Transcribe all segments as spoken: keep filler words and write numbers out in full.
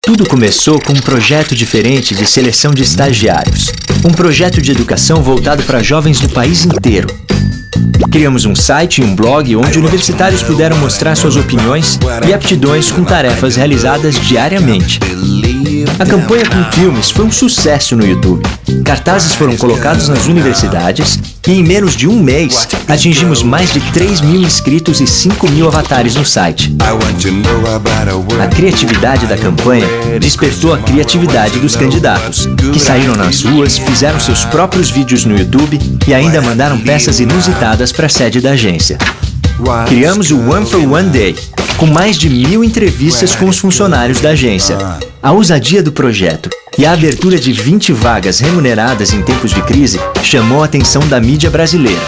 Tudo começou com um projeto diferente de seleção de estagiários. Um projeto de educação voltado para jovens do país inteiro. Criamos um site e um blog onde universitários puderam mostrar suas opiniões e aptidões com tarefas realizadas diariamente. A campanha com filmes foi um sucesso no YouTube. Cartazes foram colocados nas universidades e em menos de um mês atingimos mais de três mil inscritos e cinco mil avatares no site. A criatividade da campanha despertou a criatividade dos candidatos, que saíram nas ruas, fizeram seus próprios vídeos no YouTube e ainda mandaram peças inusitadas para a sede da agência. Criamos o One for One Day, com mais de mil entrevistas com os funcionários da agência. A ousadia do projeto e a abertura de vinte vagas remuneradas em tempos de crise chamou a atenção da mídia brasileira.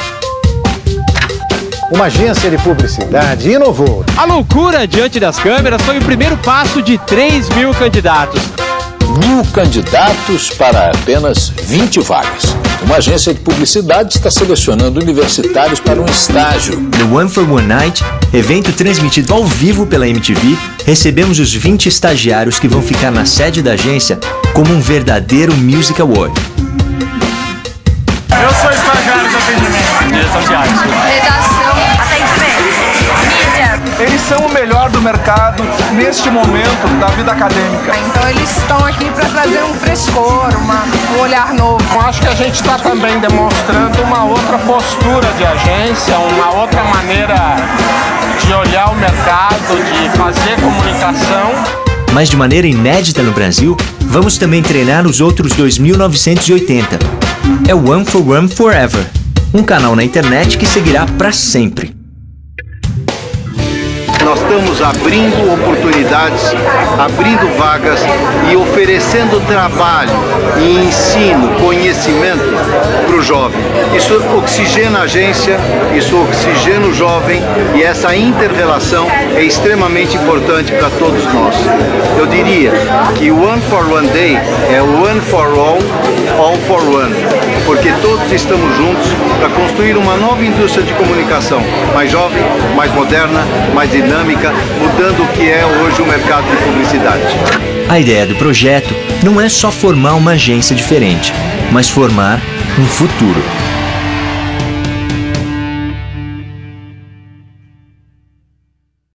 Uma agência de publicidade inovou. A loucura diante das câmeras foi o primeiro passo de três mil candidatos. Mil candidatos para apenas vinte vagas. Uma agência de publicidade está selecionando universitários para um estágio. No One for One Night, evento transmitido ao vivo pela M T V, recebemos os vinte estagiários que vão ficar na sede da agência como um verdadeiro Music Award. Eu sou estagiário de atendimento. Direção de arte. Redação, atendimento, mídia. Eles são o melhor do mercado neste momento da vida acadêmica. Então eles estão aqui para trazer um frescor, uma, um olhar novo. Eu acho que a gente está também demonstrando uma outra postura de agência, uma outra maneira de olhar o mercado, de fazer comunicação. Mas de maneira inédita no Brasil, vamos também treinar os outros dois mil novecentos e oitenta. É o One for One Forever, um canal na internet que seguirá para sempre. Nós estamos abrindo oportunidades, abrindo vagas e oferecendo trabalho e ensino, conhecimento para o jovem. Isso oxigena a agência, isso oxigena o jovem e essa inter-relação é extremamente importante para todos nós. Eu diria que o One for One Day é One for All, All for One, porque todos estamos juntos para construir uma nova indústria de comunicação, mais jovem, mais moderna, mais dinâmica, mudando o que é hoje o mercado de publicidade. A ideia do projeto não é só formar uma agência diferente, mas formar um futuro.